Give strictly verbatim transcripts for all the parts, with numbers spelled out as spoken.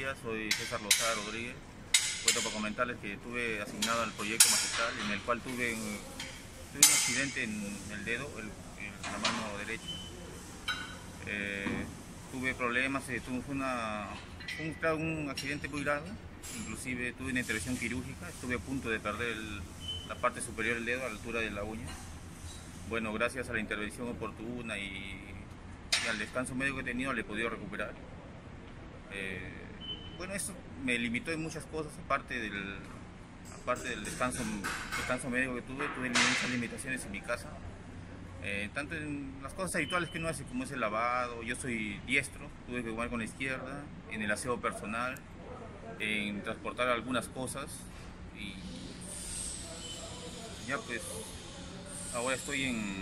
días, soy César Lozada Rodríguez. Cuento para comentarles que estuve asignado al proyecto magistral en el cual tuve un, tuve un accidente en el dedo, el, en la mano derecha. Eh, tuve problemas, eh, tuve una, un, un accidente muy grave, inclusive tuve una intervención quirúrgica, estuve a punto de perder el, la parte superior del dedo a la altura de la uña. Bueno, gracias a la intervención oportuna y, y al descanso médico que he tenido le he podido recuperar. Eh, bueno, eso me limitó en muchas cosas, aparte del, aparte del descanso, descanso médico que tuve, tuve muchas limitaciones en mi casa. Eh, tanto en las cosas habituales que uno hace, como es el lavado, yo soy diestro, tuve que jugar con la izquierda, en el aseo personal, en transportar algunas cosas y ya pues ahora estoy en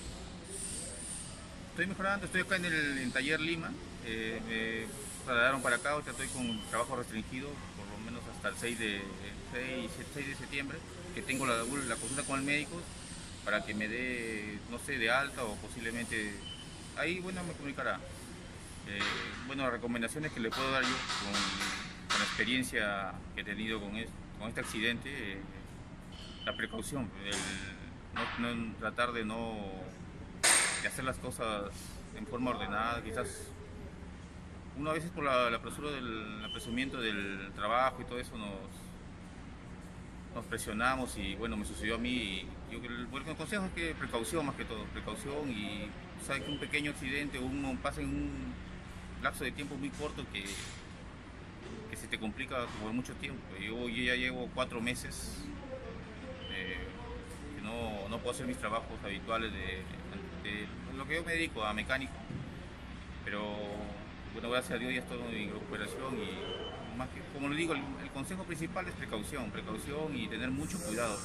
estoy mejorando, estoy acá en el en Taller Lima, eh, me trasladaron para acá, ahorita estoy con trabajo restringido por lo menos hasta el seis de, seis de septiembre, que tengo la, la consulta con el médico para que me dé, no sé, de alta o posiblemente, ahí bueno me comunicará. Eh, bueno, las recomendaciones que le puedo dar yo con, con la experiencia que he tenido con, es, con este accidente, eh, la precaución, el, no, no, tratar de no de hacer las cosas en forma ordenada, quizás uno a veces por la, la apresura del apresuramiento del trabajo y todo eso nos, nos presionamos y bueno, me sucedió a mí y yo el, bueno, el consejo es que precaución más que todo, precaución y sabes que un pequeño accidente uno pasa en un lapso de tiempo muy corto que, que se te complica por mucho tiempo. Yo, yo ya llevo cuatro meses eh, que no, no puedo hacer mis trabajos habituales de, de lo que yo me dedico, a mecánico, pero bueno, gracias a Dios ya estoy en recuperación y más que, como le digo, el, el consejo principal es precaución, precaución y tener mucho cuidado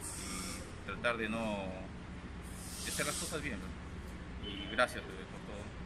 y tratar de no de hacer las cosas bien, ¿no? Y gracias por todo.